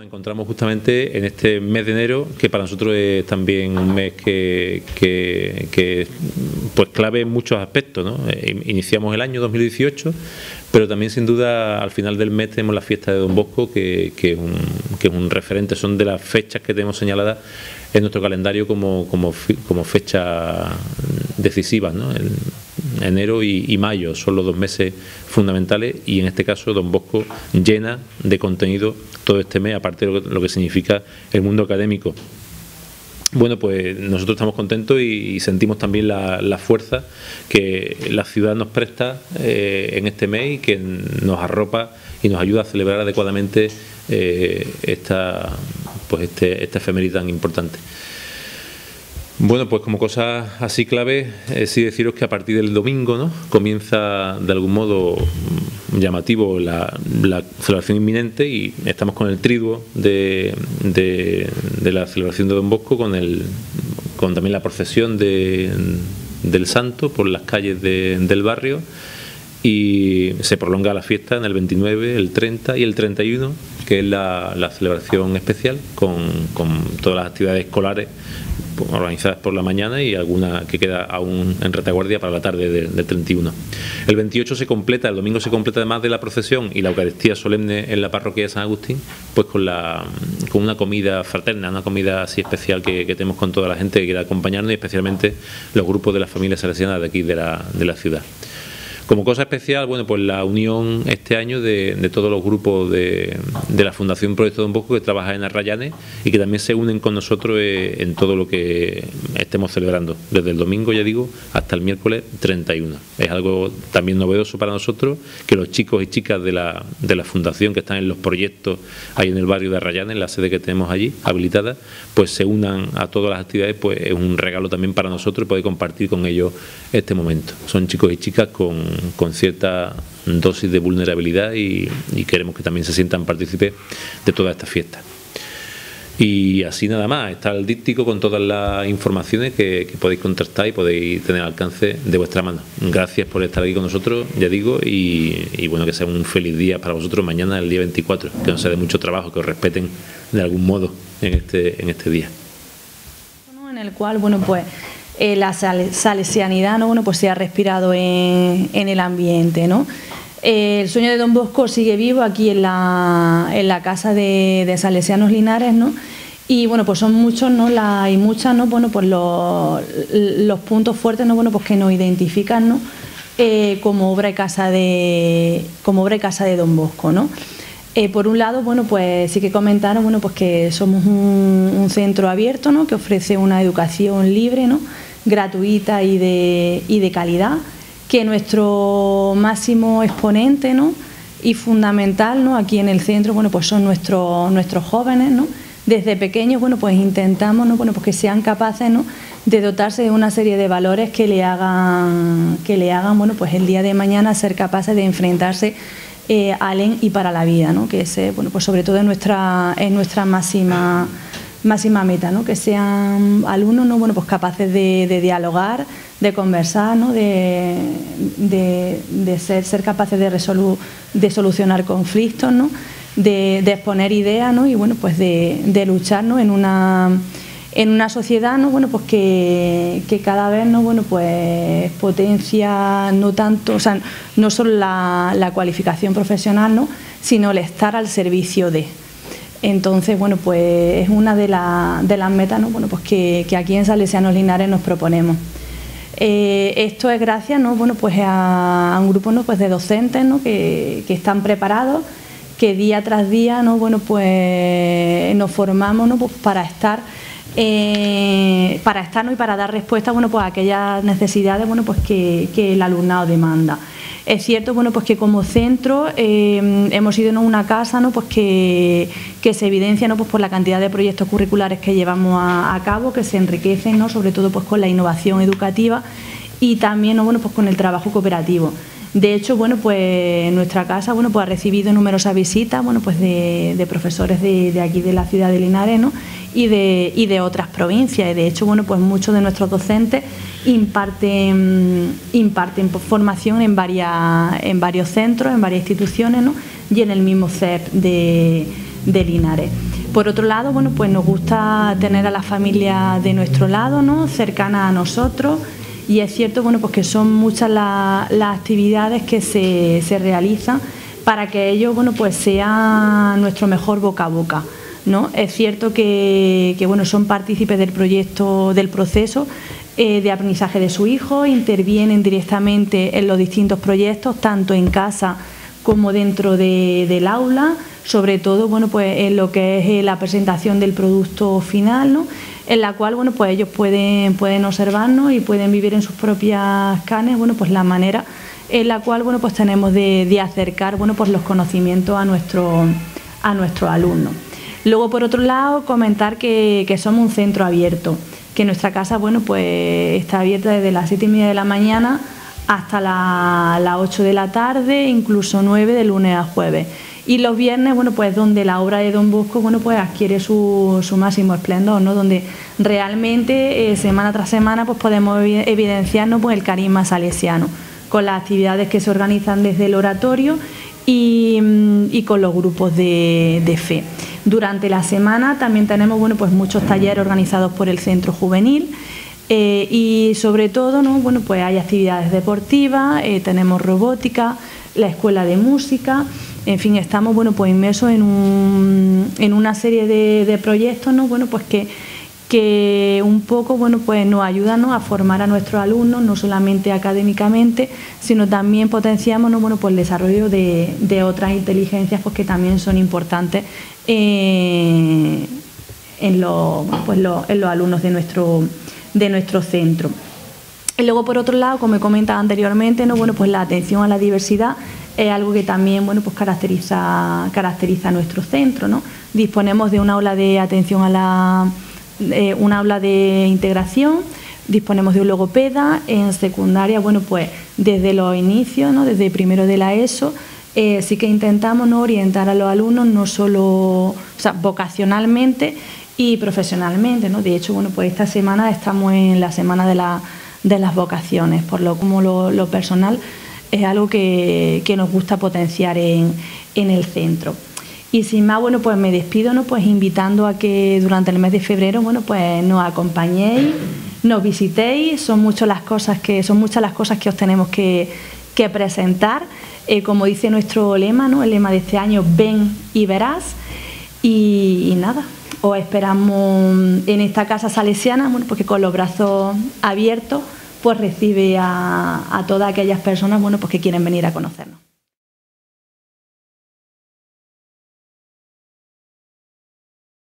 encontramos justamente en este mes de enero, que para nosotros es también un mes que pues clave en muchos aspectos, ¿no? Iniciamos el año 2018, pero también sin duda al final del mes tenemos la fiesta de Don Bosco, que es un referente, son de las fechas que tenemos señaladas en nuestro calendario como fecha decisivas, ¿no? Enero y mayo son los 2 meses fundamentales, y en este caso Don Bosco llena de contenido todo este mes, aparte de lo que significa el mundo académico. Bueno, pues nosotros estamos contentos y sentimos también la fuerza que la ciudad nos presta en este mes, y que nos arropa y nos ayuda a celebrar adecuadamente esta efeméride tan importante. Bueno, pues como cosas así clave, sí deciros que a partir del domingo, ¿no?, comienza de algún modo llamativo la celebración inminente, y estamos con el triduo de la celebración de Don Bosco, con también la procesión del santo por las calles del barrio, y se prolonga la fiesta en el 29, el 30 y el 31, que es la celebración especial con todas las actividades escolares organizadas por la mañana y alguna que queda aún en retaguardia para la tarde del 31. El 28 se completa, el domingo se completa, además de la procesión y la Eucaristía solemne en la parroquia de San Agustín, pues con una comida fraterna, una comida así especial que tenemos con toda la gente que quiera acompañarnos, y especialmente los grupos de las familias salesianas de aquí de la ciudad. Como cosa especial, bueno, pues la unión este año de todos los grupos de la Fundación Proyecto Don Bosco, que trabaja en Arrayanes y que también se unen con nosotros en todo lo que estemos celebrando, desde el domingo, ya digo, hasta el miércoles 31. Es algo también novedoso para nosotros, que los chicos y chicas de la Fundación que están en los proyectos ahí en el barrio de Arrayanes, en la sede que tenemos allí habilitada, pues se unan a todas las actividades. Pues es un regalo también para nosotros poder compartir con ellos este momento. Son chicos y chicas con cierta dosis de vulnerabilidad, y queremos que también se sientan partícipes de toda esta fiesta. Y así nada más, está el díptico con todas las informaciones que podéis contrastar y podéis tener al alcance de vuestra mano. Gracias por estar aquí con nosotros, ya digo, y bueno, que sea un feliz día para vosotros mañana, el día 24, que no sea de mucho trabajo, que os respeten de algún modo en este día. En el cual, bueno, pues la salesianidad, ¿no?, bueno, pues se ha respirado en el ambiente, ¿no? El sueño de Don Bosco sigue vivo aquí en la casa de Salesianos Linares, ¿no? Y bueno, pues son muchos, ¿no?, y muchas, ¿no?, bueno, pues los puntos fuertes, ¿no?, bueno, pues que nos identifican, ¿no?, como obra y casa de Don Bosco, ¿no? Por un lado, bueno, pues sí que comentaron, bueno, pues que somos un centro abierto, ¿no?, que ofrece una educación libre, ¿no?, gratuita y de calidad, que nuestro máximo exponente, ¿no?, y fundamental, ¿no?, aquí en el centro, bueno, pues son nuestros jóvenes, ¿no? Desde pequeños, bueno, pues intentamos, ¿no?, bueno, pues que sean capaces, ¿no?, de dotarse de una serie de valores que le hagan, bueno, pues el día de mañana ser capaces de enfrentarse al en y para la vida, ¿no?, que es, bueno, pues sobre todo es nuestra máxima meta, ¿no?, que sean alumnos, ¿no?, bueno, pues capaces de dialogar, de conversar, ¿no?, de ser capaces de solucionar conflictos, ¿no?, de exponer ideas, ¿no?, y bueno, pues de luchar, ¿no?, en una sociedad, ¿no?, bueno, pues que cada vez, ¿no?, bueno, pues potencia no tanto, o sea, no solo la cualificación profesional, ¿no?, sino el estar al servicio de. Entonces, bueno, pues es una de las metas, ¿no?, bueno, pues que aquí en Salesianos Linares nos proponemos. Esto es gracias, ¿no?, bueno, pues a un grupo, ¿no?, pues de docentes, ¿no?, que están preparados, que día tras día, ¿no?, bueno, pues nos formamos, ¿no?, pues para estar, ¿no?, y para dar respuesta, bueno, pues a aquellas necesidades, bueno, pues que el alumnado demanda. Es cierto, bueno, pues que como centro hemos sido, ¿no?, una casa, ¿no?, pues que se evidencia, ¿no?, pues por la cantidad de proyectos curriculares que llevamos a cabo, que se enriquecen, ¿no?, sobre todo pues con la innovación educativa y también, ¿no?, bueno, pues con el trabajo cooperativo. De hecho, bueno, pues nuestra casa, bueno, pues ha recibido numerosas visitas, bueno, pues de profesores de aquí de la ciudad de Linares, ¿no?, y de otras provincias. Y de hecho, bueno, pues muchos de nuestros docentes imparten formación en varios centros, en varias instituciones, ¿no?, y en el mismo CEP de Linares. Por otro lado, bueno, pues nos gusta tener a la familia de nuestro lado, ¿no? Cercana a nosotros, y es cierto, bueno, pues que son muchas las actividades que se realizan para que ellos, bueno, pues sea nuestro mejor boca a boca, ¿no? Es cierto que bueno, son partícipes del proyecto, del proceso de aprendizaje de su hijo, intervienen directamente en los distintos proyectos, tanto en casa como dentro del aula, sobre todo, bueno, pues en lo que es la presentación del producto final, ¿no? En la cual, bueno, pues ellos pueden observarnos y pueden vivir en sus propias carnes, bueno, pues la manera en la cual, bueno, pues tenemos de acercar, bueno, pues los conocimientos a nuestros alumnos. Luego, por otro lado, comentar que somos un centro abierto, que nuestra casa, bueno, pues está abierta desde las 7:30 de la mañana hasta las 8 de la tarde, incluso 9 de lunes a jueves. Y los viernes, bueno, pues donde la obra de Don Bosco, bueno, pues adquiere su máximo esplendor, ¿no? Donde realmente semana tras semana pues podemos evidenciarnos pues el carisma salesiano, con las actividades que se organizan desde el oratorio y con los grupos de fe. Durante la semana también tenemos, bueno, pues muchos talleres organizados por el Centro Juvenil. Y sobre todo, ¿no? Bueno, pues hay actividades deportivas, tenemos robótica, la escuela de música, en fin, estamos, bueno, pues inmersos en una serie de proyectos, ¿no? Bueno, pues que un poco, bueno, pues nos ayudan, ¿no? A formar a nuestros alumnos, no solamente académicamente, sino también potenciamos, ¿no? Bueno, pues el desarrollo de otras inteligencias, pues que también son importantes en los alumnos de nuestro centro. Y luego, por otro lado, como he comentado anteriormente, ¿no? Bueno, pues la atención a la diversidad es algo que también, bueno, pues caracteriza a nuestro centro, ¿no? Disponemos de un aula de atención un aula de integración, disponemos de un logopeda. En secundaria, bueno, pues desde los inicios, ¿no? Desde primero de la ESO, sí que intentamos, ¿no? Orientar a los alumnos no solo, o sea, vocacionalmente y profesionalmente, ¿no? De hecho, bueno, pues esta semana estamos en la semana de las vocaciones, por lo personal es algo que nos gusta potenciar en el centro. Y sin más, bueno, pues me despido, ¿no? Pues invitando a que durante el mes de febrero, bueno, pues nos acompañéis, nos visitéis. Son muchas las cosas que os tenemos que presentar. Como dice nuestro lema, ¿no? El lema de este año, ven y verás. Y nada, os esperamos en esta casa salesiana, bueno, porque con los brazos abiertos pues recibe a todas aquellas personas, bueno, pues que quieren venir a conocernos.